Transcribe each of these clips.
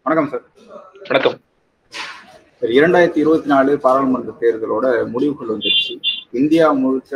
வணக்கம் சார். வணக்கம். 2024 பாராளுமன்ற தேர்தலோட முடிவுகள் வந்துருச்சு. இந்தியா முழுக்க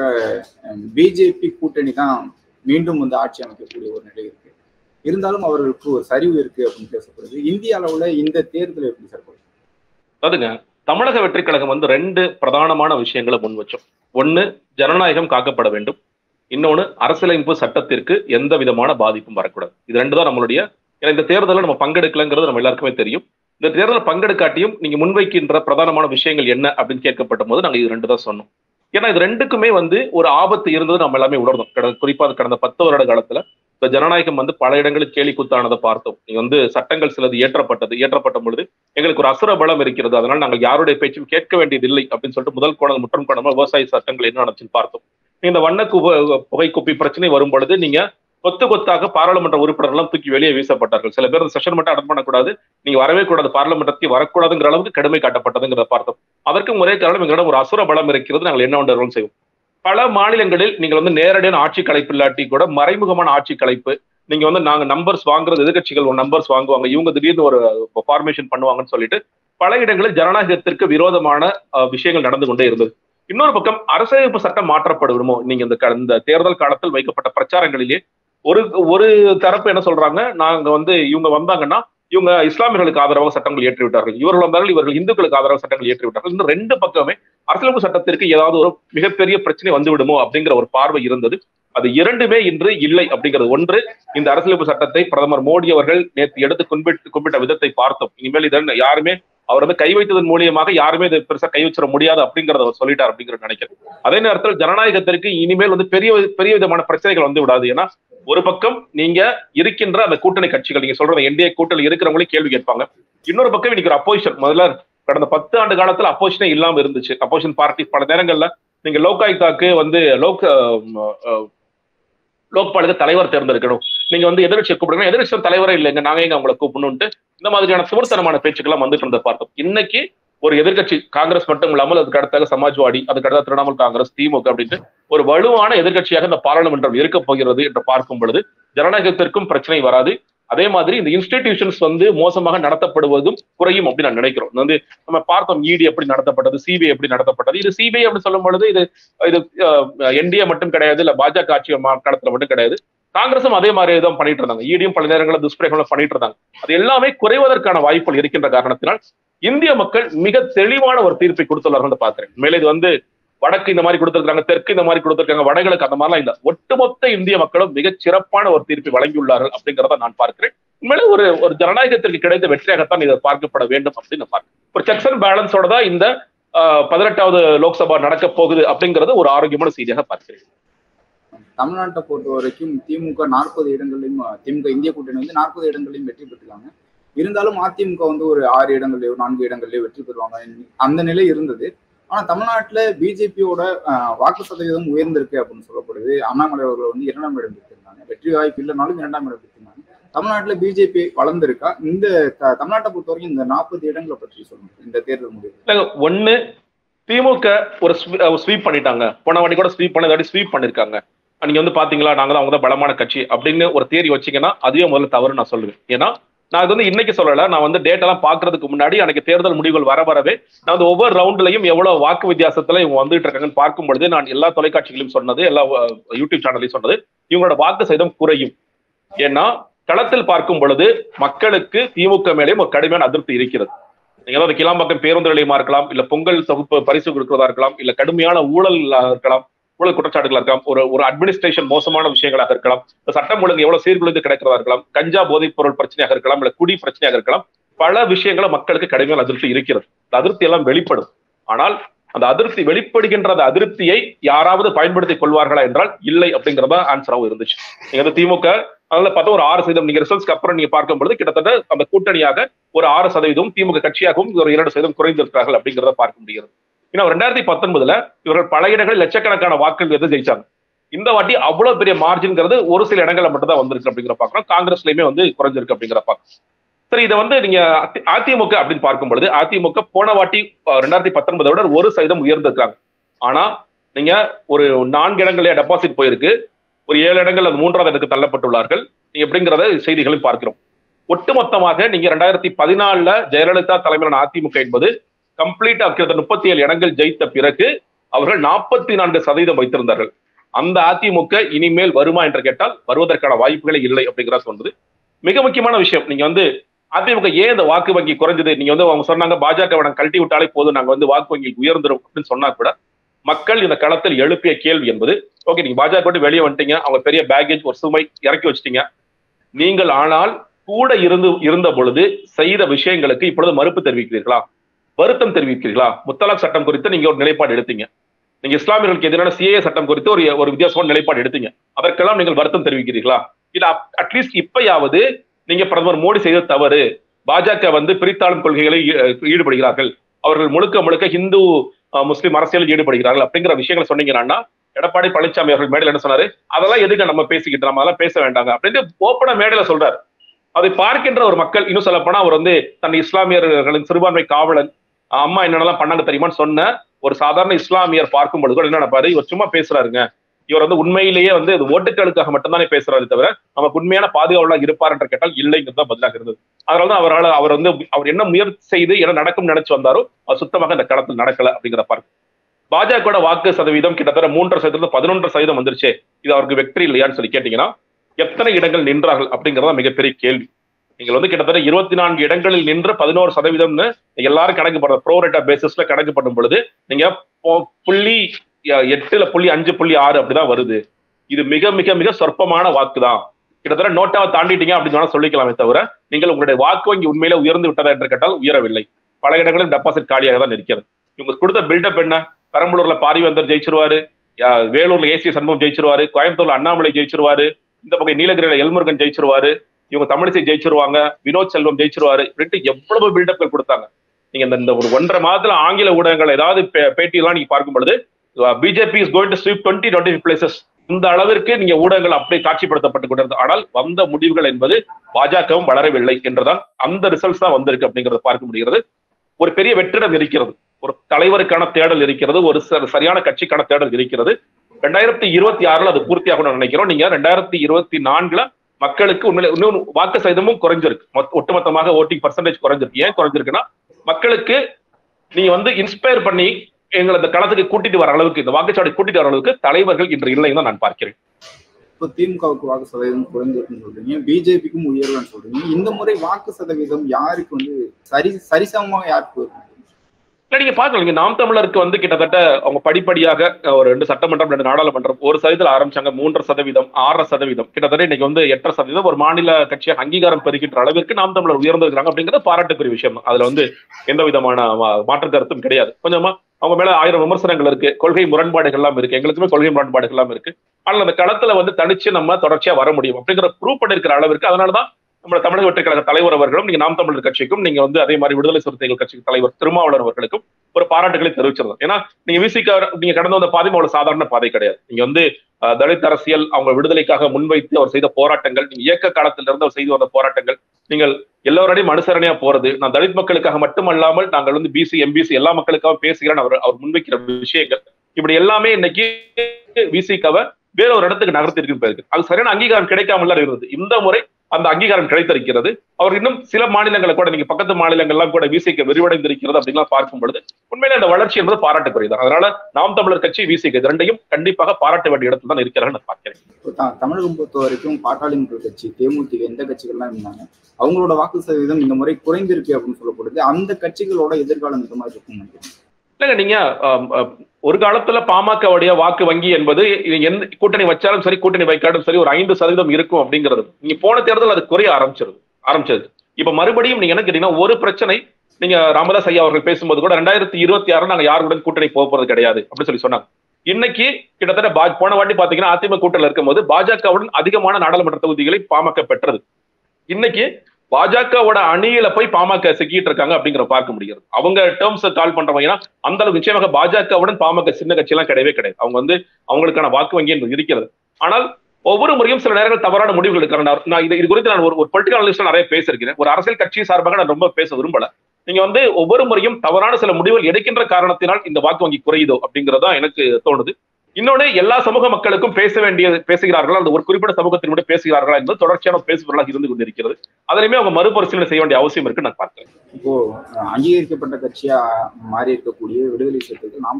பிஜேபி கூட்டணி தான் மீண்டும் ஆட்சி அமைக்கக்கூடிய ஒரு நிலை இருக்கு. இருந்தாலும் அவர்களுக்கு ஒரு சரிவு இருக்கு அப்படின்னு பேசப்படுது. இந்திய அளவுல இந்த தேர்தல் எப்படி சார் போகுது? அதுங்க, தமிழக வெற்றி கழகம் ரெண்டு பிரதானமான விஷயங்களை முன் வச்சோம். ஒண்ணு, ஜனநாயகம் காக்கப்பட வேண்டும். இன்னொன்னு, அரசியலமைப்பு சட்டத்திற்கு எந்த விதமான பாதிப்பும் வரக்கூடாது. இது ரெண்டு தான் நம்மளுடைய. ஏன்னா இந்த தேர்தலில் நம்ம பங்கெடுக்கலங்கிறது நம்ம எல்லாருக்குமே தெரியும். இந்த தேர்தலில் பங்கெடுக்காட்டியும் நீங்க முன்வைக்கின்ற பிரதானமான விஷயங்கள் என்ன அப்படின்னு கேட்கப்பட்ட போது நாங்க இது ரெண்டு தான் சொன்னோம். ஏன்னா இது ரெண்டுக்குமே ஒரு ஆபத்து இருந்தது நம்ம எல்லாமே உணர்ந்தோம். குறிப்பா கடந்த 10 வருட காலத்துல இப்ப ஜனநாயகம் பல இடங்களில் கேலி கூத்தானதை பார்த்தோம். நீங்க சட்டங்கள் சிலது ஏற்றப்பட்ட பொழுது எங்களுக்கு ஒரு அசுர பலம் இருக்கிறது, அதனால நாங்கள் யாருடைய பேச்சும் கேட்க வேண்டியதில்லை அப்படின்னு சொல்லிட்டு முதல் கோணம் முற்றும் கோணமா விவசாய சட்டங்கள் என்ன நடந்துச்சுன்னு பார்த்தோம். இந்த வண்ண புகை குப்பி பிரச்சனை வரும் பொழுது நீங்க கொத்தாக பாராளுமன்ற உறுப்பினர்கள் தூக்கி வெளியே வீசப்பட்டார்கள். சில பேர் செஷன் மட்டும் அட்டன் பண்ணக்கூடாது, நீங்க வரவே கூடாது, பாராளுமன்றத்துக்கு வரக்கூடாதுங்கிற அளவுக்கு கடுமை காட்டப்பட்டதுங்கிறத பார்த்தோம். அதற்கும் ஒரே காரணம், எங்களிடம் ஒரு அசுர பலம் இருக்கிறது, நாங்கள் என்ன ஒன்று செய்வோம். பல மாநிலங்களில் நீங்கள் நேரடியான ஆட்சி கலைப்பு இல்லாட்டி கூட மறைமுகமான ஆட்சி கலைப்பு, நீங்க நாங்க நம்பர்ஸ் வாங்குறது, எதிர்கட்சிகள் நம்பர்ஸ் வாங்குவாங்க, இவங்க திடீர்னு ஒரு ஃபார்மேஷன் பண்ணுவாங்கன்னு சொல்லிட்டு பல இடங்களில் ஜனநாயகத்திற்கு விரோதமான விஷயங்கள் நடந்து கொண்டே இருந்தது. இன்னொரு பக்கம் அரசியலமைப்பு சட்டம் மாற்றப்படுமோ, நீங்க இந்த தேர்தல் காலத்தில் வைக்கப்பட்ட பிரச்சாரங்களிலே ஒரு தரப்பு என்ன சொல்றாங்க, நாங்க இவங்க வந்தாங்கன்னா இவங்க இஸ்லாமியர்களுக்கு ஆதரவாக சட்டங்கள் ஏற்றி விட்டார்கள், இவர்கள் வந்தார்கள் இவர்கள் இந்துக்களுக்கு ஆதரவாக சட்டங்கள் ஏற்றி விட்டார்கள். இந்த ரெண்டு பக்கமே அரசியலமைப்பு சட்டத்திற்கு ஏதாவது ஒரு மிகப்பெரிய பிரச்சனை வந்து விடுமோ அப்படிங்கிற ஒரு பார்வை இருந்தது. அது இரண்டுமே இன்று இல்லை அப்படிங்கிறது. ஒன்று, இந்த அரசியலமைப்பு சட்டத்தை பிரதமர் மோடி அவர்கள் நேற்று எடுத்து கும்பிட்ட விதத்தை பார்த்தோம். இனிமேல் இதன் யாருமே அவர் கை வைத்ததன் மூலியமாக யாருமே இதை பெருசா கை வச்சிட முடியாது அப்படிங்கறத அவர் சொல்லிட்டார் அப்படிங்கிறது நினைக்கிறேன். அதே நேரத்தில் ஜனநாயகத்திற்கு இனிமேல் பெரிய விதமான பிரச்சனைகள் வந்து விடாது. ஏன்னா ஒரு பக்கம் நீங்க இருக்கின்ற அந்த கூட்டணி கட்சிகள், நீங்க சொல்றது என்டிஏ கூட்டணி இருக்கிறவங்களே கேள்வி கேட்பாங்க. இன்னொரு பக்கம் இன்னைக்கு ஒரு அப்போசிஷன், முதல்ல கடந்த 10 ஆண்டு காலத்துல அப்போசிஷனே இல்லாம இருந்துச்சு. அப்போசிஷன் பார்ட்டி பல நேரங்கள்ல நீங்க லோக்காயுக்தாக்கு லோக்பாலுக்கு தலைவர் தேர்ந்தெடுக்கணும், நீங்க எதிர்கட்சியை கூப்பிடுங்க, எதிர்கட்சி தலைவரே இல்லைங்க, நாங்க எங்க அவங்களை கூப்பிடணும்ட்டு இந்த மாதிரியான சுவர்த்தனமான பேச்சுக்கெல்லாம் வந்துட்டு இருந்த பார்த்தோம். இன்னைக்கு ஒரு எதிர்கட்சி காங்கிரஸ் மட்டும் இல்லாமல் அதுக்கு அடுத்தாக சமாஜ்வாடி, அதுக்கு அடுத்த திரிணாமுல் காங்கிரஸ், திமுக அப்படின்ட்டு ஒரு வலுவான எதிர்கட்சியாக இந்த பாராளுமன்றம் இருக்க போகிறது என்று பார்க்கும் பொழுது ஜனநாயகத்திற்கும் பிரச்சனை வராது. அதே மாதிரி இந்த இன்ஸ்டிடியூஷன்ஸ் மோசமாக நடத்தப்படுவதும் குறையும் அப்படின்னு நான் நினைக்கிறோம். நம்ம பார்த்தோம் இடி எப்படி நடத்தப்பட்டது, சிபிஐ எப்படி நடத்தப்பட்டது. இது சிபிஐ அப்படின்னு சொல்லும் பொழுது இது என்டிஏ மட்டும் கிடையாது, இல்ல பாஜக ஆட்சி காலத்துல மட்டும் கிடையாது, காங்கிரசும் அதே மாதிரி தான் பண்ணிட்டு இருந்தாங்க. ஈடியும் பல நேரங்களில் துஷ்பிரயோகம் பண்ணிட்டு இருந்தாங்க. அது எல்லாமே குறைவதற்கான வாய்ப்புகள் இருக்கின்ற காரணத்தினால் இந்திய மக்கள் மிக தெளிவான ஒரு தீர்ப்பை கொடுத்துள்ளார்கள் பார்க்கிறேன். மேலே இது வடக்கு இந்த மாதிரி கொடுத்திருக்காங்க, தெற்கு இந்த மாதிரி கொடுத்திருக்காங்க, வடகிழக்கு அந்த மாதிரிலாம் இல்ல, ஒட்டுமொத்த இந்திய மக்களும் மிகச் சிறப்பான ஒரு தீர்ப்பை வழங்கியுள்ளார்கள் அப்படிங்கிறத நான் பார்க்கிறேன். உண்மையிலே ஒரு ஜனநாயகத்திற்கு கிடைத்த வெற்றியாகத்தான் இதை பார்க்கப்பட வேண்டும் அப்படின்னு நான் பார்க்கிறேன். ஒரு செக்ஸ் அண்ட் பேலன்ஸோட தான் இந்த 18வது லோக்சபா நடக்க போகுது அப்படிங்கிறது ஒரு ஆரோக்கியமான செய்தியாக பார்க்கிறேன். தமிழ்நாட்டை பொறுத்த வரைக்கும் திமுக 40 இடங்களிலும், திமுக இந்திய கூட்டணி 40 இடங்களிலும் வெற்றி பெற்றுருக்காங்க. இருந்தாலும் அதிமுக ஒரு 6 இடங்கள்லயோ 4 இடங்கள்லயோ வெற்றி பெறுவாங்க, அந்த நிலை இருந்தது. ஆனா தமிழ்நாட்டுல பிஜேபியோட வாக்கு சதவீதம் உயர்ந்திருக்கு அப்படின்னு சொல்லப்படுது. அண்ணாமலை அவர்கள் 2ஆம் இடம் பெற்றிருந்தாங்க, வெற்றி வாய்ப்பு இல்லைனாலும் 2ஆம் இடம் பெற்றிருந்தாங்க. தமிழ்நாட்டுல பிஜேபி வளர்ந்திருக்கா? இந்த தமிழ்நாட்டை பொறுத்த வரைக்கும் இந்த 40 இடங்களை பற்றி சொல்லணும். இந்த தேர்தல் முடிவு ஒண்ணு, திமுக ஒரு ஸ்வீப் பண்ணிட்டாங்க, போன வாட்டி கூட ஸ்வீப் பண்ணி ஸ்வீப் பண்ணிருக்காங்க. நீங்க பாத்தீங்களா, நாங்க தான் அவங்க தான் பலமான கட்சி அப்படின்னு ஒரு தேரி வச்சீங்கன்னா அதுவே முதல்ல தவறு நான் சொல்லுவேன். ஏன்னா நான் இன்னைக்கு சொல்லல, நான் டேட்டா எல்லாம் பாக்குறதுக்கு முன்னாடி அன்னைக்கு தேர்தல் முடிவுகள் வரவே நான் ஒவ்வொரு ரவுண்ட்லயும் எவ்வளவு வாக்கு வித்தியாசத்துல இவங்க வந்துட்டு இருக்காங்கன்னு பார்க்கும் பொழுது நான் எல்லா தொலைக்காட்சிகளையும் சொன்னது, எல்லா யூடியூப் சேனலையும் சொன்னது, இவங்களோட வாக்கு சதவீதம் குறையும். ஏன்னா களத்தில் பார்க்கும் பொழுது மக்களுக்கு திமுக மேலேயும் ஒரு கடுமையான அதிருப்தி இருக்கிறது. நீங்க கிளாம்பாக்கம் பேருந்து நிலையமா இருக்கலாம், இல்ல பொங்கல் தொகுப்பு பரிசு கொடுக்கிறதா இருக்கலாம், இல்ல கடுமையான ஊழல் இருக்கலாம், ஊழல் குற்றச்சாட்டுகளா இருக்கலாம், ஒரு அட்மினிஸ்ட்ரேஷன் மோசமான விஷயங்களாக இருக்கலாம், சட்டம் ஒழுங்கு எவ்வளவு சீர்குலைந்து கிடைக்கிறதா இருக்கலாம், கஞ்சா போதைப் பொருள் பிரச்சனையாக இருக்கலாம், இல்ல குடி பிரச்சனையாக இருக்கலாம், பல விஷயங்களை மக்களுக்கு கடுமையான அதிருப்தி இருக்கிறது. அந்த அதிருப்தி எல்லாம் வெளிப்படும். ஆனால் அந்த அதிருப்தி வெளிப்படுகின்ற அந்த அதிருப்தியை யாராவது பயன்படுத்திக் கொள்வார்களா என்றால் இல்லை அப்படிங்கிறதா ஆன்சராகவும் இருந்துச்சு. நீங்க திமுக அதுல பார்த்தா ஒரு 6% நீங்க ரிசல்ட்ஸ்க்கு அப்புறம் நீங்க பார்க்கும் பொழுது கிட்டத்தட்ட அந்த கூட்டணியாக ஒரு 6%, திமுக கட்சியாகவும் ஒரு 2% குறைந்திருக்கிறார்கள் அப்படிங்கிறத பார்க்க முடிகிறது. ஏன்னா 2019 இவர்கள் பல இடங்களில் லட்சக்கணக்கான வாக்குகள் ஜெயிச்சாங்க. இந்த வாட்டி அவ்வளவு பெரிய மார்ஜின்ங்கிறது ஒரு சில இடங்கள்ல மட்டும் தான் வந்திருக்கு அப்படிங்கிற பாக்குறோம். காங்கிரஸ்லயுமே குறைஞ்சிருக்கு அப்படிங்கிற பாக்குறோம். சரி, இதை நீங்க அதிமுக அப்படின்னு பார்க்கும் பொழுது அதிமுக போன வாட்டி 2019 விட 1% உயர்ந்திருக்காங்க. ஆனா நீங்க ஒரு 4 இடங்களே டெபாசிட் போயிருக்கு, ஒரு 7 இடங்கள் அது 3ஆவது இடத்துக்கு தள்ளப்பட்டுள்ளார்கள் எப்படிங்கிறத செய்திகளை பார்க்கிறோம். ஒட்டுமொத்தமாக நீங்க 2014 ஜெயலலிதா தலைமையிலான அதிமுக என்பது கம்ப்ளீட்டா 37 இடங்கள் ஜெயித்த பிறகு அவர்கள் 44% வைத்திருந்தார்கள். அந்த அதிமுக இனிமேல் வருமா என்று கேட்டால் வருவதற்கான வாய்ப்புகளே இல்லை அப்படிங்கிற சொன்னது. மிக முக்கியமான விஷயம், நீங்க அதிமுக ஏன் இந்த வாக்கு வங்கி குறைஞ்சது, நீங்க அவங்க சொன்னாங்க பாஜக கழட்டி விட்டாலே போதும், நாங்க வாக்கு வங்கி உயர்ந்துரும் அப்படின்னு சொன்னா கூட மக்கள் இந்த களத்தில் எழுப்பிய கேள்வி என்பது, ஓகே நீங்க பாஜக விட்டு வெளியே வந்துட்டீங்க, அவங்க பெரிய பேக்கேஜ் ஒரு சுமை இறக்கி வச்சிட்டீங்க, நீங்கள் ஆனால் கூட இருந்த பொழுது செய்த விஷயங்களுக்கு இப்பொழுது மறுப்பு தெரிவிக்கிறீர்களா, வருத்தம் தெரிவிக்கிறீர்களா? முத்தலாக் சட்டம் குறித்து நீங்க ஒரு நிலைப்பாடு எடுத்தீங்க, நீங்க இஸ்லாமியர்களுக்கு எதிரான சிஏஏ சட்டம் குறித்து ஒரு வித்தியாசமான நிலைப்பாடு எடுத்தீங்க, அதற்கெல்லாம் நீங்கள் வருத்தம் தெரிவிக்கிறீர்களா? இல்ல அட்லீஸ்ட் இப்பயாவது நீங்க பிரதமர் மோடி செய்த தவறு, பாஜக பிரித்தாளும் கொள்கைகளை ஈடுபடுகிறார்கள், அவர்கள் முழுக்க முழுக்க ஹிந்து முஸ்லிம் அரசியலில் ஈடுபடுகிறார்கள் அப்படிங்கிற விஷயங்களை சொன்னீங்கன்னா, எடப்பாடி பழனிசாமி அவர்கள் மேடையில் என்ன சொன்னாரு, அதெல்லாம் எதுக்கு நம்ம பேசிக்கிட்டு, நம்ம அதெல்லாம் பேச வேண்டாங்க அப்படின்னு ஓப்பனா மேடையில சொல்றாரு. அதை பார்க்கின்ற ஒரு மக்கள், இன்னும் சொல்ல போனா அவர் தன் இஸ்லாமியர்களின் சிறுபான்மை காவலன், அம்மா என்னென்னலாம் பண்ணாங்க தெரியுமான்னு சொன்ன ஒரு சாதாரண இஸ்லாமியர் பார்க்கும் பொழுது கூட என்ன நினைப்பாரு, இவர் சும்மா பேசுறாருங்க, இவர் உண்மையிலேயே இது ஓட்டுக்களுக்காக மட்டும்தானே பேசுறாரு தவிர நமக்கு உண்மையான பாதுகாவலா இருப்பார் என்று கேட்டால் இல்லைங்கிறது தான் பதிலாக இருந்தது. அதனாலதான் அவர் என்ன முயற்சி செய்து என்ன நடக்கும் நினைச்சு வந்தாரோ அது சுத்தமாக இந்த களத்தில் நடக்கல அப்படிங்கிற பார்க்க. பாஜக வாக்கு சதவீதம் கிட்டத்தட்ட 3% 11% வந்துருச்சு, இது அவருக்கு வெற்றி இல்லையான்னு சொல்லி கேட்டீங்கன்னா எத்தனை இடங்கள் நின்றார்கள் அப்படிங்கறத மிகப்பெரிய கேள்வி. நீங்கள் கிட்டத்தட்ட 24 இடங்களில் நின்று 11% எல்லாரும் கணக்கு பண்ற ப்ரோரேட்டா பேசிஸ்ல கணக்கு பண்ணும் பொழுது நீங்க 0.8 0.5 அப்படிதான் வருது. இது மிக மிக மிக சொற்பமான வாக்கு தான். கிட்டத்தட்ட நோட்டாவை தாண்டிட்டீங்க அப்படின்னு சொல்லிக்கலாமே தவிர நீங்கள் உங்களுடைய வாக்கு வங்கி உண்மையில உயர்ந்து விட்டதா என்று கேட்டால் உயரவில்லை. பல இடங்களில் டெபாசிட் காலியாக தான் இருக்கிறது. இவங்க கொடுத்த பில்டப் என்ன, பெரம்பலூர்ல பாரிவேந்தர் ஜெயிச்சிருவாரு, வேலூர்ல ஏசி சண்முகம் ஜெயிச்சிருவாரு, கோயம்புத்தூர்ல அண்ணாமலை ஜெயிச்சிருவாரு, இந்த பக்கம் நீலகிரியில எல்முருகன் ஜெயிச்சிருவாரு, இவங்க தமிழிசை ஜெயிச்சிருவாங்க, வினோத் செல்வம் ஜெயிச்சிருவாரு, எவ்வளவு பில்டப்கள் கொடுத்தாங்க. நீங்க இந்த ஒரு 1.5 மாதத்துல ஆங்கில ஊடகங்கள் ஏதாவது பேட்டியெல்லாம் நீங்க பார்க்கும் பொழுது BJP is going to sweep 20-25 places, இந்த அளவிற்கு நீங்க ஊடகங்கள் அப்படியே காட்சிப்படுத்தப்பட்டு கொண்டிருந்தது. ஆனால் வந்த முடிவுகள் என்பது பாஜகவும் வளரவில்லை என்றுதான் அந்த ரிசல்ட்ஸ் தான் வந்திருக்கு அப்படிங்கறத பார்க்க முடிகிறது. ஒரு பெரிய வெற்றிடம் இருக்கிறது, ஒரு தலைவருக்கான தேடல் இருக்கிறது, ஒரு சரியான கட்சிக்கான தேடல் இருக்கிறது. 2026 அது பூர்த்தியாகணும்னு நினைக்கிறோம். நீங்க 2024 மக்களுக்கு உண்மையில இன்னும் வாக்கு சதவீதமும் குறைஞ்சிருக்கு, ஒட்டுமொத்தமாக ஓட்டிங் பர்சன்டேஜ் குறைஞ்சிருக்கு. ஏன் குறைஞ்சிருக்குன்னா மக்களுக்கு நீங்க இன்ஸ்பயர் பண்ணி எங்களை இந்த களத்துக்கு கூட்டிட்டு வர அளவுக்கு, இந்த வாக்குச்சாவடி கூட்டிட்டு வர அளவுக்கு தலைவர்கள் இன்று இல்லைன்னு தான் நான் பார்க்கிறேன். இப்போ திமுகவுக்கு வாக்கு சதவீதம் குறைஞ்சிருக்குன்னு சொல்றீங்க, பிஜேபிக்கும் உயர்வுன்னு சொல்றீங்க. இந்த முறை வாக்கு சதவீதம் யாருக்கு சரிசமமாக யாருக்கு இருக்கும்? இல்ல நீங்க பாக்கலாம், நாம் தமிழருக்கு கிட்டத்தட்ட அவங்க படிப்படியாக ஒரு 2 சட்டமன்றம் 2 நாடாளுமன்றம் 1% ஆரம்பிச்சாங்க, 3%, 6%, கிட்டத்தட்ட இன்னைக்கு 8% ஒரு மாநில கட்சியாக அங்கீகாரம் பெறுகின்ற அளவிற்கு நாம் தமிழர் உயர்ந்திருக்கிறாங்க அப்படிங்கிறது பாராட்டுக்குரிய விஷயம். அதுல எந்த விதமான மாற்று கருத்தும் கிடையாது. கொஞ்சமா அவங்க மேல 1000 விமர்சனங்கள் இருக்கு, கொள்கை முரண்பாடுகள் எல்லாம் இருக்கு, எங்களுக்குமே கொள்கை முரண்பாடுகள் எல்லாம் இருக்கு. ஆனால் அந்த களத்துல தனிச்சு நம்ம தொடர்ச்சியா வர முடியும் அப்படிங்கிற ப்ரூவ் பண்ணிருக்கிற அளவிற்கு. அதனாலதான் நம்ம தமிழக வெற்றி கழக தலைவர் அவர்களும் நீங்க நாம் தமிழர் கட்சிக்கும் நீங்க அதே மாதிரி விடுதலை சிறுத்தைகள் கட்சி தலைவர் திருமாவளவன் அவர்களுக்கும் ஒரு பாராட்டுகளை தெரிவிச்சிருந்தோம். ஏன்னா நீங்க விசிக நீங்க கடந்து வந்த பாதை அவ்வளவு சாதாரண பாதை கிடையாது. நீங்க தலித் அரசியல் அவங்க விடுதலைக்காக முன்வைத்து அவர் செய்த போராட்டங்கள், நீங்க இயக்க காலத்திலிருந்து அவர் செய்து வந்த போராட்டங்கள், நீங்கள் எல்லோருடையும் அனுசரணையா போறது, நான் தலித் மக்களுக்காக மட்டுமல்லாமல் நாங்கள் பிசி எம்பிசி எல்லா மக்களுக்காக பேசுகிறேன் அவர் முன்வைக்கிற விஷயங்கள், இப்படி எல்லாமே இன்னைக்கு விசிகாவை வேற ஒரு இடத்துக்கு நகர்த்திருக்கு போயிருக்கு. அது சரியான அங்கீகாரம் கிடைக்காமல இருந்தது. இந்த முறை அந்த அங்கீகாரம் கிடைத்திருக்கிறது. அவர் இன்னும் சில மாநிலங்களை கூட நீங்க பக்கத்து மாநிலங்கள்லாம் கூட விசிக விரிவடைந்திருக்கிறது அப்படின்லாம் பார்க்கும் பொழுது உண்மையில அந்த வளர்ச்சி என்பது பாராட்டுக்குரியது. அதனால நாம் தமிழர் கட்சி விசிக இரண்டையும் கண்டிப்பாக பாராட்ட வேண்டிய இடத்துல தான் இருக்கிறார்கள் நான் பார்க்கிறேன். தமிழகம் பொறுத்த வரைக்கும் பாட்டாளி மக்கள் கட்சி, தேமுதிக, எந்த கட்சிகள்லாம் இருந்தாங்க அவங்களோட வாக்கு சதவீதம் இந்த முறை குறைந்திருக்கு அப்படின்னு சொல்லப்படுது. அந்த கட்சிகளோட எதிர்காலம் இந்த மாதிரி இருக்கும் நினைக்கிறேன். இல்லைங்க, நீங்க ஒரு காலத்துல பாமகவுடைய வாக்கு வங்கி என்பது எந்த கூட்டணி வச்சாலும் சரி கூட்டணி வைக்காலும் சரி ஒரு 5% இருக்கும் அப்படிங்கிறது. நீங்க போன தேர்தல் அது குறைய ஆரம்பிச்சது. இப்ப மறுபடியும் நீங்க என்ன கேட்டீங்கன்னா ஒரு பிரச்சனை, நீங்க ராமதாஸ் ஐயா அவர்கள் பேசும்போது கூட 2026 நாங்க யாருடன் கூட்டணி போறது கிடையாது அப்படின்னு சொல்லி சொன்னாங்க. இன்னைக்கு கிட்டத்தட்ட போன வாட்டி பாத்தீங்கன்னா அதிமுக கூட்டணியில் இருக்கும்போது பாஜகவுடன் அதிகமான நாடாளுமன்ற தொகுதிகளை பாமக பெற்றது. இன்னைக்கு பாஜகவோட அணியில போய் பாமக சிக்கிட்டு இருக்காங்க அப்படிங்கிற பார்க்க முடியாது. அவங்க டேர்ம்ஸ் கால் பண்றவங்க அந்த அளவுக்கு நிச்சயமாக பாஜகவுடன் பாமக சின்ன கட்சி எல்லாம் கிடையவே கிடையாது. அவங்க அவங்களுக்கான வாக்கு வங்கி என்பது இருக்கிறது. ஆனால் ஒவ்வொரு முறையும் சில நேரங்கள் தவறான முடிவுகள் எடுக்கிறாங்க. நான் இது குறித்து நான் ஒரு பொலிட்டிக்கல் அனலிஸ்ட் நிறைய பேசியிருக்கிறேன். ஒரு அரசியல் கட்சி சார்பாக நான் ரொம்ப பேச விரும்பல. நீங்க ஒவ்வொரு முறையும் தவறான சில முடிவுகள் எடுக்கின்ற காரணத்தினால் இந்த வாக்கு வங்கி குறையுதோ அப்படிங்கிறதா எனக்கு தோணுது. இன்னொன்னு எல்லா சமூக மக்களுக்கும் பேசுகிறார்களா, அந்த ஒரு குறிப்பிட்ட சமூகத்தினுடைய பேசுகிறார்களா என்பது தொடர்ச்சியான பேசுபொருளாக இருந்து கொண்டிருக்கிறது. அதிலுமே அவங்க மறுபரிசீலனை செய்ய வேண்டிய அவசியம் இருக்கு நான் பார்க்கிறேன். இப்போ அங்கீகரிக்கப்பட்ட கட்சியா மாறி இருக்கக்கூடிய விடுதலை சிறுத்தைகள் நாம்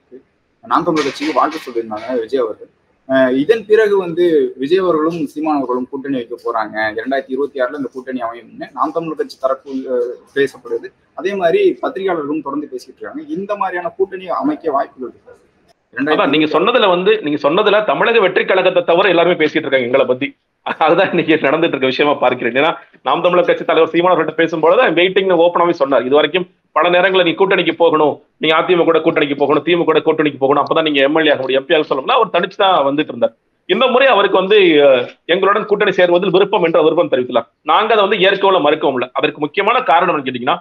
தமிழர் கட்சிக்கு வாழ்த்து சொல்லியிருந்தாங்க விஜய் அவர்கள். இதன் பிறகு விஜய் அவர்களும் சீமான் அவர்களும் கூட்டணி வைக்க போறாங்க, 2026 இந்த கூட்டணி அமையும்னு நாம் தமிழர் கட்சி தரப்பு பேசப்படுது. அதே மாதிரி பத்திரிகையாளர்களும் தொடர்ந்து பேசிட்டு இருக்காங்க. இந்த மாதிரியான கூட்டணி அமைக்க வாய்ப்புகள் இருக்கு. நீங்க சொன்னதுல தமிழக வெற்றி கழகத்தை தவிர எல்லாருமே பேசிட்டு இருக்காங்க எங்களை பத்தி. அதுதான் இன்னைக்கு நடந்துட்டு இருக்க விஷயமா பார்க்கிறேன். ஏன்னா நாம் தமிழர் கட்சி தலைவர் சீமான் அவர்கிட்ட பேசும்போது வெயிட்டிங் ஓப்பனாவே சொன்னார். இது வரைக்கும் பல நேரங்களில் நீ கூட்டணிக்கு போகணும், நீங்க அதிமுக கூட கூட்டணிக்கு போகணும், திமுக கூட கூட்டணிக்கு போகணும், அப்பதான் நீங்க எம்எல்ஏ ஆக முடியும், எம்பி ஆக சொல்லணும்னா அவர் தனிச்சு தான் வந்துட்டு இருந்தார். இந்த முறை அவருக்கு எங்களுடன் கூட்டணி சேருவதில் விருப்பம் என்ற விருப்பம் தெரிவிக்கலாம். நாங்க அதை ஏற்கவும் மறுக்கவும் இல்லை. அதற்கு முக்கியமான காரணம் கேட்டீங்கன்னா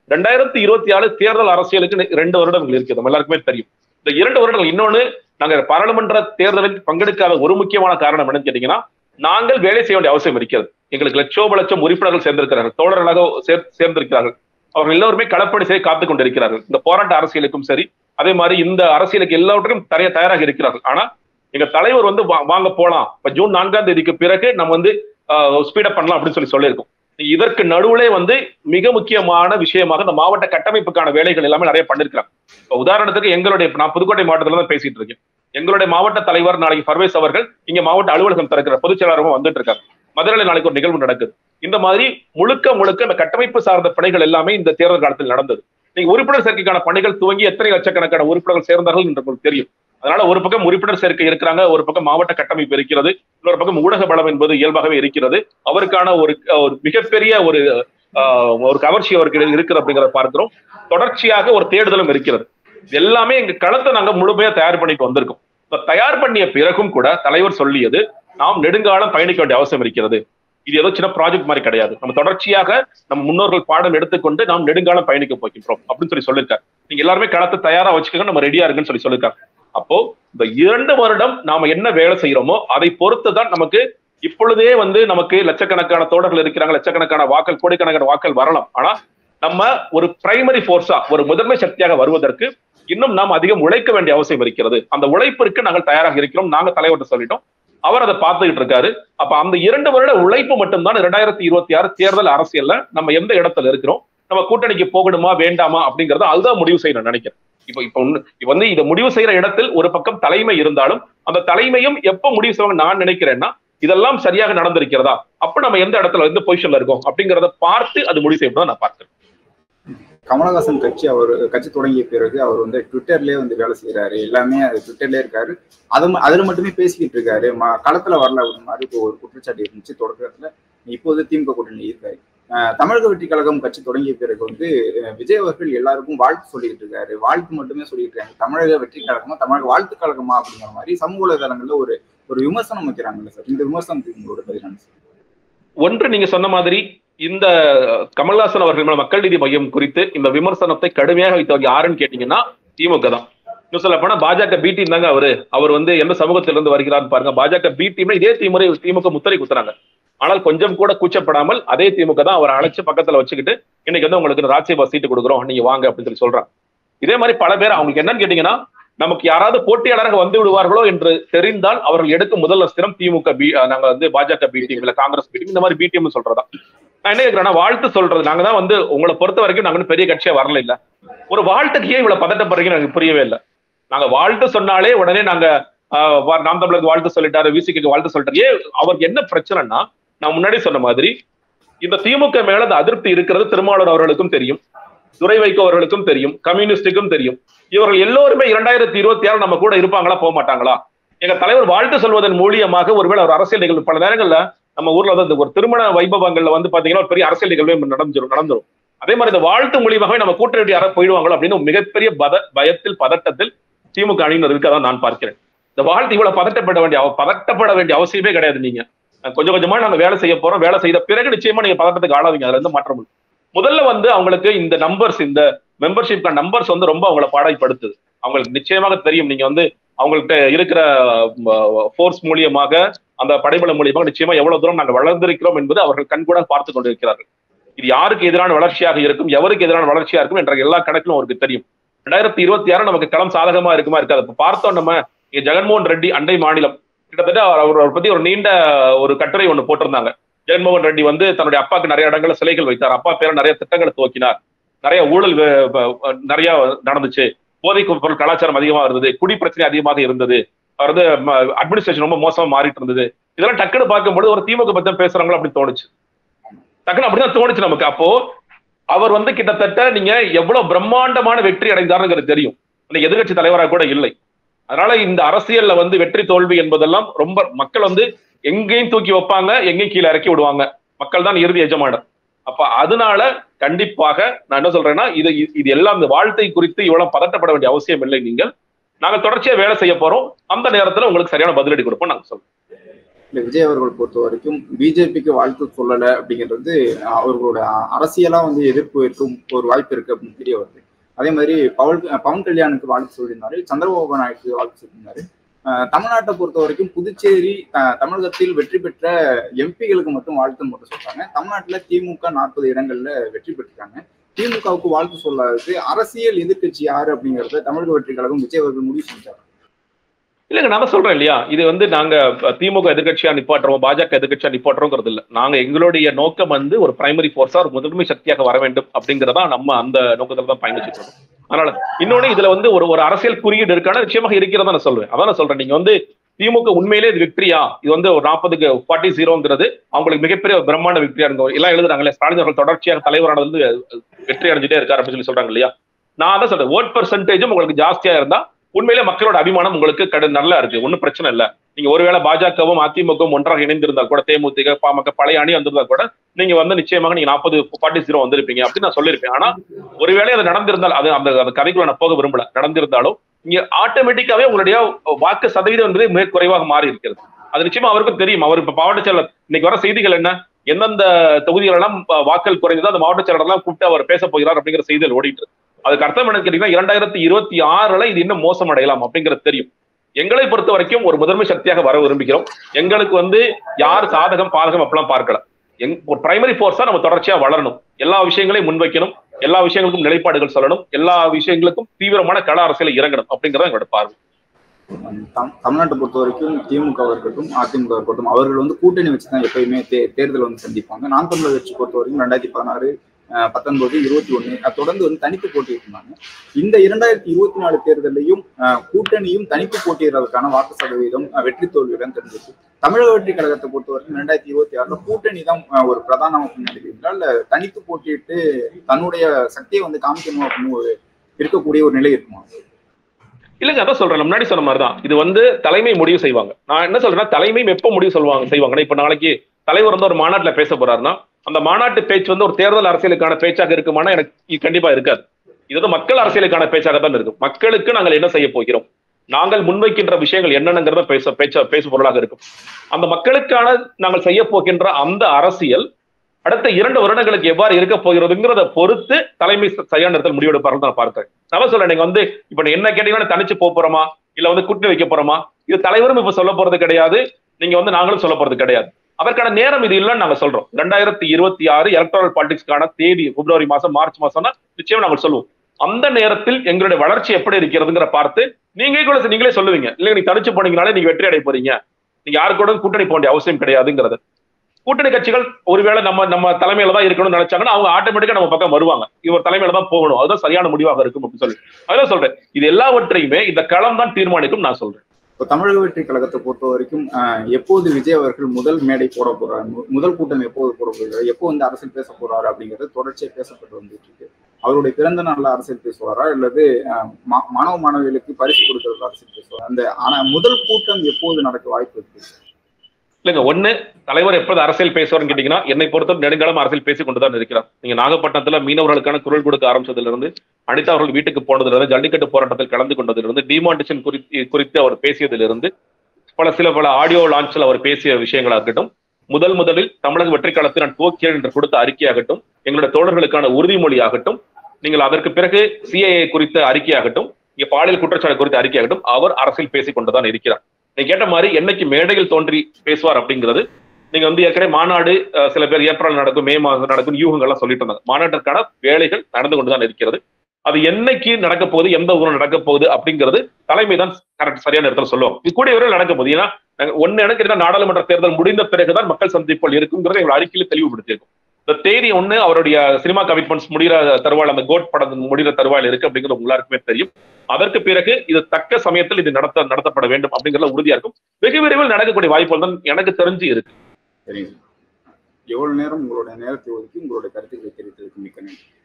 2024 தேர்தல் அரசியலுக்கு 2 வருடங்கள் இருக்குது, நம்ம எல்லாருக்குமே தெரியும். இந்த 2 வருடங்கள் இன்னொன்னு நாங்க பாராளுமன்ற தேர்தலில் பங்கெடுக்காத ஒரு முக்கியமான காரணம் என்னன்னு கேட்டீங்கன்னா, நாங்கள் வேலை செய்ய வேண்டிய அவசியம் இருக்கிறது. எங்களுக்கு லட்சம் உறுப்பினர்கள் சேர்ந்திருக்கிறார்கள், தோழர்களாக சேர்ந்திருக்கிறார்கள். அவர்கள் எல்லோருமே களப்பணி செய்ய காத்துக் கொண்டிருக்கிறார்கள். இந்த போராட்ட அரசியலுக்கும் சரி, அதே மாதிரி இந்த அரசியலுக்கு எல்லாவற்றுக்கும் தயாராக இருக்கிறார்கள். ஆனா எங்க தலைவர் வாங்க போலாம், இப்ப ஜூன் 4ஆம் தேதிக்கு பிறகு நம்ம ஸ்பீடப் பண்ணலாம் அப்படின்னு சொல்லியிருக்கோம். இதற்கு நடுவுலே மிக முக்கியமான விஷயமாக இந்த மாவட்ட கட்டமைப்புக்கான வேலைகள் எல்லாமே நிறைய பண்ணிருக்கிறாங்க. உதாரணத்துக்கு நான் புதுக்கோட்டை மாவட்டத்துல தான் பேசிட்டு இருக்கேன். எங்களுடைய மாவட்ட தலைவர் நாளைக்கு பர்வேஸ் அவர்கள் இங்க மாவட்ட அலுவலகம் திறக்கிற பொதுச் செயலாளரும் வந்துட்டு இருக்காங்க. மதுரையில் நாளைக்கு ஒரு நிகழ்வு நடக்குது. இந்த மாதிரி முழுக்க இந்த கட்டமைப்பு சார்ந்த பணிகள் எல்லாமே இந்த தேர்தல் காலத்தில் நடந்தது. நீங்க உறுப்பினர் சேர்க்கைக்கான பணிகள் துவங்கி எத்தனை லட்சக்கணக்கான உறுப்பினர்கள் சேர்ந்தார்கள் என்று உங்களுக்கு தெரியும். அதனால ஒரு பக்கம் உறுப்பினர் சேர்க்கை இருக்கிறாங்க, ஒரு பக்கம் மாவட்ட கட்டமைப்பு இருக்கிறது, இன்னொரு பக்கம் ஊடக பலம் என்பது இயல்பாகவே இருக்கிறது. அவருக்கான ஒரு மிகப்பெரிய ஒரு கவர்ச்சி அவருக்கு இருக்கிறது அப்படிங்கிறத பார்க்கிறோம். தொடர்ச்சியாக ஒரு தேடுதலும் இருக்கிறது. எல்லாமே எங்க களத்தை நாங்க முழுமையா தயார் பண்ணிட்டு வந்திருக்கோம். தயார் பண்ணிய பிறகும் கூட தலைவர் சொல்லியது, நாம் நெடுங்காலம் பயணிக்க வேண்டிய அவசியம் இருக்கிறது. இது ஏதோ சின்ன ப்ராஜெக்ட் மாதிரி கிடையாது. நம்ம தொடர்ச்சியாக நம்ம முன்னோர்கள் பாடம் எடுத்துக்கொண்டு நாம் நெடுங்காலம் பயணிக்க போகின்றோம் அப்படின்னு சொல்லியிருக்காரு. நீங்க எல்லாருமே களத்தை தயாரா வச்சுக்கோங்க, நம்ம ரெடியா இருக்குன்னு சொல்லியிருக்காங்க. அப்போ இந்த 2 வருடம் நாம என்ன வேலை செய்யறோமோ அதை பொறுத்துதான் நமக்கு இப்பொழுதே நமக்கு லட்சக்கணக்கான தோழர்கள் இருக்கிறாங்க, லட்சக்கணக்கான வாக்கள், கோடிக்கணக்கான வாக்கள் வரலாம். ஆனா நம்ம ஒரு பிரைமரி போர்ஸா, ஒரு முதன்மை சக்தியாக வருவதற்கு இன்னும் நாம் அதிகம் உழைக்க வேண்டிய அவசியம் இருக்கிறது. அந்த உழைப்பிற்கு நாங்கள் தயாராக இருக்கிறோம். நாங்க தலைவர்கிட்ட சொல்லிட்டோம், அவர் அதை பார்த்துக்கிட்டு இருக்காரு. அப்ப அந்த 2 வருட உழைப்பு மட்டும்தான் 2026 தேர்தல் அரசியல்ல நம்ம எந்த இடத்துல இருக்கிறோம், நம்ம கூட்டணிக்கு போகணுமா வேண்டாமா அப்படிங்கறத அதுதான் முடிவு செய்ய நான் நினைக்கிறேன். இப்ப இதை முடிவு செய்யற இடத்தில் ஒரு பக்கம் தலைமை இருந்தாலும் அந்த தலைமையும் எப்ப முடிவு செய்வாங்க நான் நினைக்கிறேன்னா, இதெல்லாம் சரியாக நடந்திருக்கிறதா, அப்ப நம்ம எந்த இடத்துல எந்த பொசிஷன்ல இருக்கோம் அப்படிங்கறத பார்த்து அது முடிவு செய்யணும் நான் பார்க்கிறேன். கமலஹாசன் கட்சி தொடங்கிய பிறகு அவர் ட்விட்டர்லயே வேலை செய்யறாரு, எல்லாமே ட்விட்டர்லயே இருக்காரு, அதுல மட்டுமே பேசிக்கிட்டு இருக்காரு, களத்துல வரல அப்படின்னு மாதிரி ஒரு குற்றச்சாட்டு இருந்துச்சு தொடக்கத்துல. இப்போது திமுக கூட்டணி இருக்காரு. தமிழக வெற்றி கழகம் கட்சி தொடங்கிய பிறகு விஜய் அவர்கள் எல்லாருக்கும் வாழ்த்து சொல்லிட்டு இருக்காரு. வாழ்த்து மட்டுமே சொல்லிட்டு இருக்காங்க. தமிழக வெற்றி கழகமா, தமிழக வாழ்த்து கழகமா அப்படிங்கிற மாதிரி சமூக வலைதளங்கள்ல ஒரு விமர்சனம் வைக்கிறாங்கல்ல சார், இந்த விமர்சனத்துக்கு உங்களோட பதிலான சார்? ஒன்று, நீங்க சொன்ன மாதிரி இந்த கமல்ஹாசன் அவர்கள் மக்கள் நீதி மையம் குறித்து இந்த விமர்சனத்தை கடுமையாக வைத்தவர் யாருன்னு கேட்டீங்கன்னா திமுக தான். இன்னும் சொல்ல போனா பாஜக பி டீம் தாங்க அவர் எந்த சமூகத்திலிருந்து வருகிறான்னு பாருங்க. பாஜக பி டீம்ல இதே திமுக முத்திரை குத்துறாங்க. ஆனால் கொஞ்சம் கூட கூச்சப்படாமல் அதே திமுக தான் அவரை அழைச்சு பக்கத்துல வச்சுக்கிட்டு இன்னைக்கு உங்களுக்கு ராஜ்யசபா சீட்டு கொடுக்குறோம், நீங்க வாங்க அப்படின்னு சொல்றாங்க. இதே மாதிரி பல பேர் அவங்களுக்கு என்னன்னு கேட்டீங்கன்னா, நமக்கு யாராவது போட்டியாளராக வந்து விடுவார்களோ என்று தெரிந்தால் அவர்கள் எடுக்கும் முதல் அஸ்திரம் திமுக நாங்க பாஜக பி டீம் இல்ல காங்கிரஸ் பி டீம், இந்த மாதிரி பி டீம் சொல்றதா. நான் என்ன கேட்கிறேன்னா, வாழ்த்து சொல்றது நாங்க தான் உங்களை பொறுத்த வரைக்கும் நாங்க பெரிய கட்சியா வரல இல்ல, ஒரு வாழ்த்துக்கு ஏன் இவ்வளவு பதட்டப்படுறீங்க எனக்கு புரியவே இல்லை. நாங்க வாழ்த்து சொன்னாலே உடனே நாங்க நாம் தமிழருக்கு வாழ்த்து சொல்லிட்டாரு, விசிக்கு வாழ்த்து சொல்லிட்டாரு. அவருக்கு என்ன பிரச்சனைன்னா, நான் முன்னாடி சொன்ன மாதிரி இந்த திமுக மேல அந்த அதிருப்தி இருக்கிறது திருமாவளவன் அவர்களுக்கும் தெரியும், துரை வைகோ அவர்களுக்கும் தெரியும், கம்யூனிஸ்டுக்கும் தெரியும். இவர்கள் எல்லோருமே 2026 நம்ம கூட இருப்பாங்களா போக மாட்டாங்களா? எங்க தலைவர் வாழ்த்து சொல்வதன் மூலியமாக ஒருவேளை ஒரு அரசியல் நிகழ்வு பல நேரங்கள்ல நம்ம ஊர்ல ஒரு திருமண வைபவங்கள்ல பாத்தீங்கன்னா ஒரு பெரிய அரசியல் நிகழ்வு நடந்துரும். அதே மாதிரி இந்த வாழ்த்து மூலியமாகவே நம்ம கூட்டணி யாராவது போயிடுவாங்களோ அப்படின்னு மிகப்பெரிய பயத்தில் பதட்டத்தில் திமுக அணியினர் இருக்கதான் நான் பார்க்கிறேன். இந்த வாழ்த்து இவ்வளவு பதட்டப்பட வேண்டிய அவசியமே கிடையாது. நீங்க கொஞ்சம் கொஞ்சமா நாங்க வேலை செய்ய போறோம், வேலை செய்த பிறகு நிச்சயமா நீங்க பதட்டத்துக்கு ஆளாவீங்க, அதுல இருந்து மாற்றம். முதல்ல அவங்களுக்கு இந்த நம்பர்ஸ், இந்த மெம்பர்ஷிப் நம்பர்ஸ் ரொம்ப அவங்கள பாடாய்படுத்துது. அவங்களுக்கு நிச்சயமாக தெரியும், நீங்க அவங்கள்ட்ட இருக்கிற போர்ஸ் மூலியமாக, அந்த படைபலம் மூலியமாக நிச்சயமா எவ்வளவு தூரம் நாங்கள் வளர்ந்திருக்கிறோம் என்பது அவர்கள் கண்கூட பார்த்து கொண்டிருக்கிறார்கள். இது யாருக்கு எதிரான வளர்ச்சியாக இருக்கும், எவருக்கு எதிரான வளர்ச்சியா இருக்கும் என்ற எல்லா கணக்கிலும் அவருக்கு தெரியும். 2026 நமக்கு களம் சாதகமா இருக்குமா இருக்காது. இப்ப பார்த்தோம், நம்ம இங்க ஜெகன்மோகன் ரெட்டி அண்டை மாநிலம் கிட்டத்தட்ட அவர் பத்தி ஒரு நீண்ட ஒரு கட்டுரை ஒண்ணு போட்டிருந்தாங்க. ஜெகன்மோகன் ரெட்டி வந்து தன்னுடைய அப்பாவுக்கு நிறைய இடங்கள்ல சிலைகள் வைத்தார், அப்பா பேர நிறைய திட்டங்களை துவக்கினார், நிறைய ஊழல் நிறைய நடந்துச்சு, போதைப் பொருள் கலாச்சாரம் அதிகமாக இருந்தது, குடி பிரச்சனை அதிகமாக இருந்தது, அவர் வந்து அட்மினிஸ்ட்ரேஷன் ரொம்ப மோசமா மாறிட்டு இருந்தது. இதெல்லாம் டக்குன்னு பார்க்கும்போது ஒரு திமுக பத்தி பேசுறாங்களோ அப்படி தோணுச்சு, டக்குன்னு அப்படிதான் தோணுச்சு நமக்கு. அப்போ அவர் வந்து கிட்டத்தட்ட நீங்க எவ்வளவு பிரம்மாண்டமான வெற்றி அடைந்தாருங்கிறது தெரியும். எதிர்கட்சி தலைவராக கூட இல்லை. அதனால இந்த அரசியல்ல வந்து வெற்றி தோல்வி என்பதெல்லாம் ரொம்ப மக்கள் வந்து எங்கேயும் தூக்கி வைப்பாங்க, எங்கேயும் கீழே இறக்கி விடுவாங்க. மக்கள் தான் இறுதி எஜமானர். அப்ப அதனால கண்டிப்பாக நான் என்ன சொல்றேன்னா, இது எல்லாம் இந்த வாழ்த்தை குறித்து இவ்வளவு பதட்டப்பட வேண்டிய அவசியம் இல்லை. நீங்கள் நாங்கள் தொடர்ச்சியா வேலை செய்ய போறோம், அந்த நேரத்துல உங்களுக்கு சரியான பதிலடி கொடுப்போம் நாங்க சொல்றோம். விஜய் அவர்கள் பொறுத்த வரைக்கும் பிஜேபிக்கு வாழ்த்து சொல்லலை அப்படிங்கிறது அவர்களோட அரசியலா வந்து எதிர்ப்பு இருக்கும் ஒரு வாய்ப்பு இருக்கு அப்படின்னு தெரிய வருது. அதே மாதிரி பவன் கல்யாணுக்கு வாழ்த்து சொல்லியிருந்தாரு, சந்திரபாபு நாயுடுக்கு வாழ்த்து சொல்லியிருந்தாரு. தமிழ்நாட்டை பொறுத்த வரைக்கும் புதுச்சேரி தமிழகத்தில் வெற்றி பெற்ற எம்பிகளுக்கு மட்டும் வாழ்த்துன்னு மட்டும் சொல்றாங்க. தமிழ்நாட்டுல திமுக 40 இடங்கள்ல வெற்றி பெற்றிருக்காங்க. திமுகவுக்கு வாழ்த்து சொல்லாதது அரசியல் எதிர்கட்சி யாரு அப்படிங்கறத தமிழக வெற்றி கழகம் விஜய் அவர்கள் முடிவு செஞ்சாங்க. இல்லைங்க, நான் சொல்றேன் இல்லையா, இது வந்து நாங்க திமுக எதிர்கட்சியா நிப்பாட்டுறோம், பாஜக எதிர்கட்சியா நிப்பாட்டுறோங்கிறது இல்லை. நாங்க எங்களுடைய நோக்கம் வந்து ஒரு பிரைமரி போர்ஸா ஒரு முதன்மை சக்தியாக வர வேண்டும் அப்படிங்கிறதா நம்ம அந்த நோக்கத்துல தான் பயணிச்சுட்டு இருக்கோம். அதனால இன்னொன்னு இதுல வந்து ஒரு அரசியல் குறியீடு இருக்கான நிச்சயமாக இருக்கிறதா நான் சொல்லுவேன். அதான் நான் சொல்றேன், நீங்க வந்து திமுக உண்மையிலே இது விக்டரியா, இது வந்து ஒரு 40க்கு 40-0ங்கிறது அவங்களுக்கு மிகப்பெரிய பிரம்மாண்ட விக்டரியா இருக்கும். எல்லாம் எழுதுறாங்களே, ஸ்டாலின் அவர்கள் தொடர்ச்சியாக தலைவரானது வெற்றி அடைஞ்சிட்டே இருக்காரு அப்படின்னு சொல்லி சொல்றாங்க இல்லையா. நான் தான் சொல்றேன், ஓட் பெர்சன்டேஜும் உங்களுக்கு ஜாஸ்தியா இருந்தா உண்மையிலே மக்களோட அபிமானம் உங்களுக்கு நல்லா இருக்கு, ஒன்னும் பிரச்சனை இல்லை. நீங்க ஒருவேளை பாஜகவும் அதிமுகவும் ஒன்றாக இணைந்திருந்தால் கூட, தேமுதிக பாமக பழைய அணி வந்திருந்தா கூட நீங்க வந்து நிச்சயமாக நீங்க 40-40 வந்திருப்பீங்க அப்படின்னு நான் சொல்லியிருப்பேன். ஆனா ஒருவேளை அது நடந்திருந்தால், அது அந்த கதைக்குள்ள நான் போக விரும்பல, நடந்திருந்தாலும் இங்க ஆட்டோமேட்டிக்காவே உங்களுடைய வாக்கு சதவீதம் என்பது மிக குறைவாக மாறி இருக்கிறது. அது நிச்சயமா அவருக்கும் தெரியும். அவர் இப்ப மாவட்ட செயலர் இன்னைக்கு வர செய்திகள் என்ன, எந்தெந்த தொகுதிகள் எல்லாம் வாக்கள் குறைந்ததோ அந்த மாவட்ட செயலர் எல்லாம் கூப்பிட்டு அவர் பேச போகிறார் அப்படிங்கிற செய்திகள் ஓடிட்டு இருக்கு. அதுக்கு அர்த்தம் என்ன கேட்டீங்கன்னா, 2026 இது இன்னும் மோசம் அடையலாம் அப்படிங்கிறது தெரியும். எங்களை பொறுத்த வரைக்கும் ஒரு முதன்மை சக்தியாக வர விரும்புகிறோம். எங்களுக்கு வந்து யார் சாதகம் பாதகம் அப்படிலாம் பார்க்கல. ஒரு பிரைமரி போர்ஸா நம்ம தொடர்ச்சியா வளரணும், எல்லா விஷயங்களையும் முன்வைக்கணும், எல்லா விஷயங்களுக்கும் நிலைப்பாடுகள் சொல்லணும், எல்லா விஷயங்களுக்கும் தீவிரமான கள அரசியலை இறங்கணும் அப்படிங்கறத எங்களோட பார்வை. தமிழ்நாட்டை பொறுத்த வரைக்கும் திமுக இருக்கட்டும் அதிமுக இருக்கட்டும் அவர்கள் வந்து கூட்டணி வச்சுதான் எப்பயுமே தேர்தல் வந்து சந்திப்பாங்க. நாம் தமிழர் கட்சி பொறுத்த வரைக்கும் 2016, 19, 21 தொடர்ந்து வந்து தனித்து போட்டிட்டு இருந்தாங்க. இந்த 2024 தேர்தலையும் கூட்டணியும் தனித்து போட்டியிடுறதுக்கான வாக்கு சதவீதம் வெற்றி தோல்வியுடன் தெரிஞ்சிருக்கு. தமிழக வெற்றி கழகத்தை பொறுத்த வரைக்கும் 2026 கூட்டணி தான் ஒரு பிரதான நினைக்கிறீங்களா, இல்ல தனித்து போட்டியிட்டு தன்னுடைய சக்தியை வந்து காமிக்கணும் அப்படின்னு இருக்கக்கூடிய ஒரு நிலை இருக்குமா? இல்லைங்க, அதான் சொல்றேன், முன்னாடி சொன்ன மாதிரிதான் இது வந்து தலைமை முடிவு செய்வாங்க. நான் என்ன சொல்றேன்னா, தலைமை எப்ப முடிவு செய்வாங்கன்னா, இப்ப நாளைக்கு தலைவர் வந்து ஒரு மாநாட்டுல பேச போறாருன்னா அந்த மாநாட்டு பேச்சு வந்து ஒரு தேர்தல் அரசியலுக்கான பேச்சாக இருக்குமானா எனக்கு கண்டிப்பா இருக்காது. இது வந்து மக்கள் அரசியலுக்கான பேச்சாக தான் இருக்கும். மக்களுக்கு நாங்கள் என்ன செய்ய போகிறோம், நாங்கள் முன்வைக்கின்ற விஷயங்கள் என்னென்னங்கிறத பேசு பொருளாக இருக்கும். அந்த மக்களுக்கான நாங்கள் செய்ய போகின்ற அந்த அரசியல் அடுத்த 2 வருடங்களுக்கு எவ்வாறு இருக்க போகிறதுங்கிறத பொறுத்து தலைமை சரியான இடத்தில் முடிவெடுப்பார்கள் நான் பார்க்கிறேன். நான் சொல்றேன், நீங்க வந்து இப்ப என்ன கேட்டீங்கன்னா தனிச்சு போறோமா இல்ல வந்து கூட்டணி வைக்க போறோமா, இது தலைவரும் இப்ப சொல்ல போறது கிடையாது, நீங்க வந்து நாங்களும் சொல்ல போறது கிடையாது. அதற்கான நேரம் இது இல்லைன்னு நாங்க சொல்றோம். 2026 எலக்ட்ரல் பாலிடிக்ஸ்க்கான தேதி பிப்ரவரி மாசம் மார்ச் மாசம்னா நிச்சயம் நாங்கள் சொல்லுவோம். அந்த நேரத்தில் எங்களுடைய வளர்ச்சி எப்படி இருக்கிறதுங்கிற பார்த்து நீங்களே சொல்லுவீங்க. இல்ல நீங்க தனிச்சு போனீங்கனாலே நீங்க வெற்றி அடைய போறீங்க, நீங்க யாரு கூட கூட்டணி போக வேண்டிய அவசியம் கிடையாதுங்கிறது. கூட்டணி கட்சிகள் ஒருவேளை நம்ம தலைமையில தான் இருக்கணும்னு நினைச்சாங்கன்னா அவங்க ஆட்டோமேட்டிக்கா நம்ம பக்கம் வருவாங்க, இவர் தலைமையில தான் போகணும், அதுதான் சரியான முடிவாக இருக்கும் அப்படின்னு சொல்லி அதான் சொல்றேன். இது எல்லாவற்றையுமே இந்த களம் தான் தீர்மானிக்கும் நான் சொல்றேன். இப்போ தமிழக வெற்றி கழகத்தை பொறுத்த வரைக்கும் எப்போது விஜய் அவர்கள் முதல் மேடை போட போறாரு, முதல் கூட்டம் எப்போது போட போகிறாரு, எப்போ வந்து அரசியல் பேச போறாரு அப்படிங்கிறது தொடர்ச்சியாக பேசப்பட்டு வந்துட்டு இருக்கு. அவருடைய பிறந்த நாள்ல அரசியல் பேசுவாரா இல்லது மாணவ மாணவிகளுக்கு பரிசு கொடுக்கறது அரசியல் பேசுவாரா, அந்த முதல் கூட்டம் எப்போது நடக்க வாய்ப்பு இருக்கு? இல்லைங்க, ஒண்ணு தலைவர் எப்போது அரசியல் பேசுவார்னு கேட்டீங்கன்னா, என்னை பொறுத்தவரை நெடுங்காலம் அரசியல் பேசிக் கொண்டுதான் இருக்கிறார். நீங்க நாகப்பட்டினத்துல மீனவர்களுக்கான குரல் கொடுக்க ஆரம்பிச்சதுல இருந்து, அனிதா அவர்கள் வீட்டுக்கு போனதுல இருந்து, ஜல்லிக்கட்டு போராட்டத்தில் கலந்து கொண்டதிலிருந்து, டிமாண்டேஷன் குறித்து அவர் பேசியதிலிருந்து, பல ஆடியோ லான்ச்ல அவர் பேசிய விஷயங்களா இருக்கட்டும், முதலில் தமிழக வெற்றி காலத்தில் நான் துவக்கிறேன் என்று கொடுத்த அறிக்கையாகட்டும், எங்களுடைய தோழர்களுக்கான உறுதிமொழி ஆகட்டும், நீங்கள் அதற்கு பிறகு சிஏஏ குறித்த அறிக்கையாகட்டும், இங்க பாலியல் குற்றச்சாட்டு குறித்த அறிக்கையாகட்டும், அவர் அரசியல் பேசிக் கொண்டுதான் இருக்கிறார். நீங்க கேட்ட மாதிரி என்னைக்கு மேடையில் தோன்றி பேசுவார் அப்படிங்கிறது, நீங்க வந்து ஏற்கனவே மாநாடு சில பேர் ஏப்ரல் நடக்கும் மே மாதம் நடக்கும் யூகங்கள்லாம் சொல்லிட்டு இருந்தாங்க. மாநாட்டிற்கான வேலைகள் நடந்து கொண்டுதான் இருக்கிறது. அது என்னைக்கு நடக்க போகுது, எந்த ஊர்ல நடக்க போகுது அப்படிங்கிறது தலைமை தான் கரெக்ட் சரியான இடத்துல சொல்லுவோம். இது கூடிய விரைவில் நடக்க போகுது. ஏன்னா ஒன்னு எனக்கு என்ன, நாடாளுமன்ற தேர்தல் முடிந்த பிறகுதான் மக்கள் சந்திப்புகள் இருக்குங்கிறத எங்களை அறிக்கையில தெளிவுபடுத்தியிருக்கும். இந்த தேதி ஒண்ணு அவருடைய சினிமா கமிட்மெண்ட்ஸ் முடிகிற தருவாயில், அந்த கோட் படம் முடிகிற தருவாயில் இருக்கு அப்படிங்கிறது எல்லாருக்குமே தெரியும். அதற்கு பிறகு இது தக்க சமயத்தில் இது நடத்தப்பட வேண்டும் அப்படிங்கிறத உறுதியா இருக்கும். வெகு விரைவில் நடக்கக்கூடிய வாய்ப்புகள் தான் எனக்கு தெரிஞ்சு இருக்கு. சரிங்க. எவ்வளவு நேரம் உங்களுடைய நேரத்தை ஒதுக்கி உங்களுடைய கருத்துக்களை தெரிவித்ததற்கு மிக்க நன்றி.